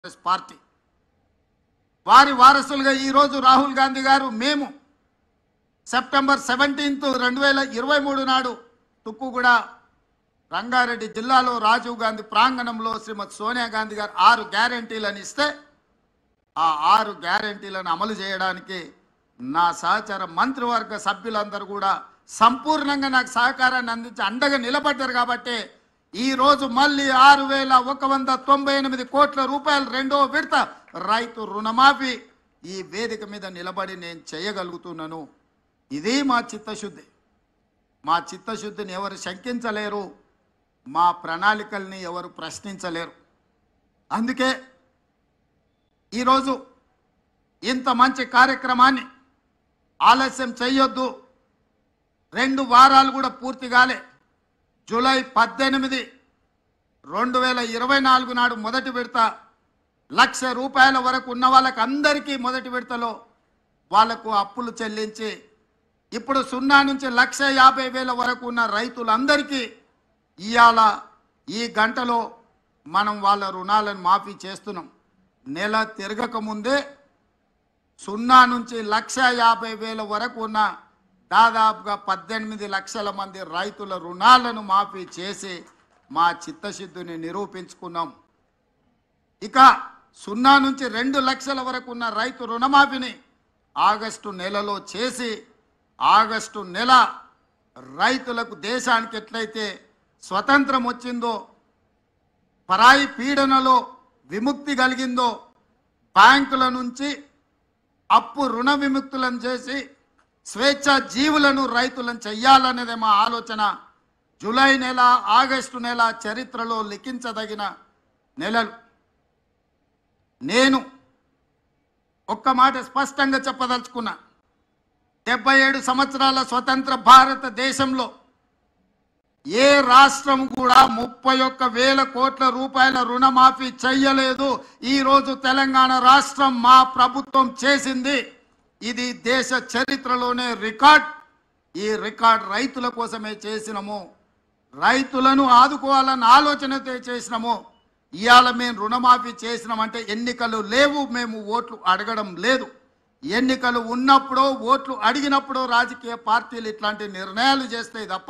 Congress party వారి వారసులుగా ఈరోజు రాహుల్ గాంధీ గారు మేము సెప్టెంబర్ 17, 2023 నాడు తుక్కుగూడ రంగారెడ్డి జిల్లాలో రాజీవ్ గాంధీ ప్రాంగణంలో శ్రీమతి సోనియా గాంధీ గారు 6 గ్యారెంటీలను ఇస్తే ఆ 6 గ్యారెంటీలను అమలు చేయడానికి నా సహచర మంత్రివర్గ సభ్యులందరూ కూడా సంపూర్ణంగా నాకు సహకారాన్ని అందించి అండగా నిలబడ్డారు కాబట్టి ఈ రోజు మళ్ళీ 6,198 కోట్ల రూపాయలు రెండో విడత రైతు రుణమాఫీ ఈ వేదిక మీద నిలబడి నేను చేయగలుగుతున్నాను. ఇది మా చిత్తశుద్ధి. మా చిత్తశుద్ధిని ఎవరు శంకించలేరు, మా ప్రణాళికల్ని ఎవరు ప్రశ్నించలేరు. అందుకే ఈరోజు ఇంత మంచి కార్యక్రమాన్ని ఆలస్యం చేయొద్దు. 2 వారాలు కూడా పూర్తి కాలే. జూలై 18, 2024 నాడు మొదటి విడత ₹1,00,000 వరకు ఉన్న వాళ్ళకి అందరికీ మొదటి విడతలో వాళ్లకు అప్పులు చెల్లించి ఇప్పుడు 0 నుంచి 1,50,000 వరకు ఉన్న రైతులందరికీ ఇవాళ ఈ గంటలో మనం వాళ్ళ రుణాలను మాఫీ చేస్తున్నాం. నెల తిరగక ముందే 0 నుంచి 1,50,000 వరకు ఉన్న దాదాపుగా 18 లక్షల మంది రైతుల రుణాలను మాఫీ చేసి మా చిత్తశుద్ధిని నిరూపించుకున్నాం. ఇక 0 నుంచి 2 లక్షల వరకు ఉన్న రైతు రుణమాఫీని ఆగస్టు నెలలో చేసి ఆగస్టు నెల రైతులకు దేశానికి ఎట్లయితే స్వతంత్రం వచ్చిందో, పరాయి పీడనలో విముక్తి కలిగిందో, బ్యాంకుల నుంచి అప్పు రుణ విముక్తులను చేసి స్వేచ్ఛ జీవులను రైతులను చెయ్యాలనేదే మా ఆలోచన. జూలై నెల, ఆగస్టు నెల చరిత్రలో లిఖించదగిన నెలలు. నేను ఒక్క మాట స్పష్టంగా చెప్పదలుచుకున్నా. 77 సంవత్సరాల స్వతంత్ర భారతదేశంలో ఏ రాష్ట్రం కూడా 31,000 కోట్ల రూపాయల రుణమాఫీ చెయ్యలేదు. ఈరోజు తెలంగాణ రాష్ట్రం మా ప్రభుత్వం చేసింది. ఇది దేశ చరిత్రలోనే రికార్డ్. ఈ రికార్డ్ రైతుల కోసమే చేసినాము, రైతులను ఆదుకోవాలన్న ఆలోచనతో చేసినాము. ఇవాళ మేము రుణమాఫీ చేసినామంటే ఎన్నికలు లేవు, మేము ఓట్లు అడగడం లేదు. ఎన్నికలు ఉన్నప్పుడు ఓట్లు అడిగినప్పుడు రాజకీయ పార్టీలు ఇట్లాంటి నిర్ణయాలు చేస్తాయి తప్ప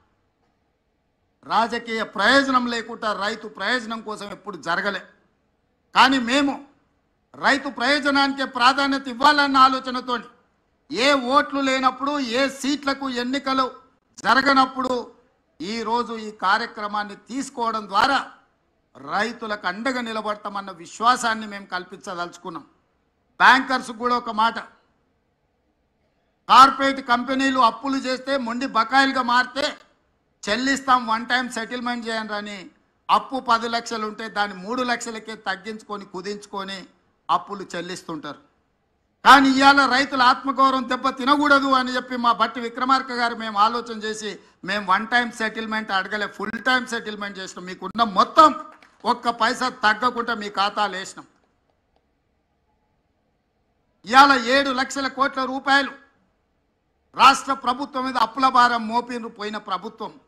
రాజకీయ ప్రయోజనం లేకుండా రైతు ప్రయోజనం కోసం ఎప్పుడు జరగలే. కానీ మేము రైతు ప్రయోజనానికి ప్రాధాన్యత ఇవ్వాలన్న ఆలోచనతో ఏ ఓట్లు లేనప్పుడు, ఏ సీట్లకు ఎన్నికలు జరగనప్పుడు ఈరోజు ఈ కార్యక్రమాన్ని తీసుకోవడం ద్వారా రైతులకు అండగా నిలబడతామన్న విశ్వాసాన్ని మేము కల్పించదలుచుకున్నాం. బ్యాంకర్స్ కూడా ఒక మాట, కార్పొరేట్ కంపెనీలు అప్పులు చేస్తే మొండి బకాయిలుగా మారితే చెల్లిస్తాం, 1 టైం సెటిల్మెంట్ చేయండి అని అప్పు 10 లక్షలు ఉంటే దాన్ని 3 లక్షలకే తగ్గించుకొని కుదించుకొని అప్పులు చెల్లిస్తుంటారు. కానీ ఇవాళ రైతుల ఆత్మగౌరవం దెబ్బ తినకూడదు అని చెప్పి మా బట్టి విక్రమార్క గారు మేము ఆలోచన చేసి మేము 1 టైం సెటిల్మెంట్ అడగలే, ఫుల్ టైం సెటిల్మెంట్ చేసినాం. మీకున్న మొత్తం 1 పైసా తగ్గకుండా మీ ఖాతాలు వేసినాం. ఇవాళ 7 లక్షల కోట్ల రూపాయలు రాష్ట్ర ప్రభుత్వం మీద అప్పుల భారం మోపిన పోయిన ప్రభుత్వం